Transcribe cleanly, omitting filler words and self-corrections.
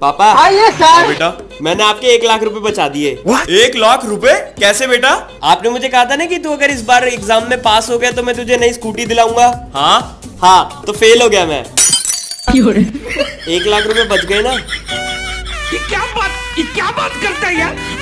पापा। आइए सर। बेटा मैंने आपके 1 लाख रुपए बचा दिए। 1 लाख रुपए कैसे बेटा? आपने मुझे कहा था ना कि तू अगर इस बार एग्जाम में पास हो गया तो मैं तुझे नई स्कूटी दिलाऊंगा। हाँ तो फेल हो गया मैं। 1 लाख रुपए बच गए ना। ये क्या बात करता है यार।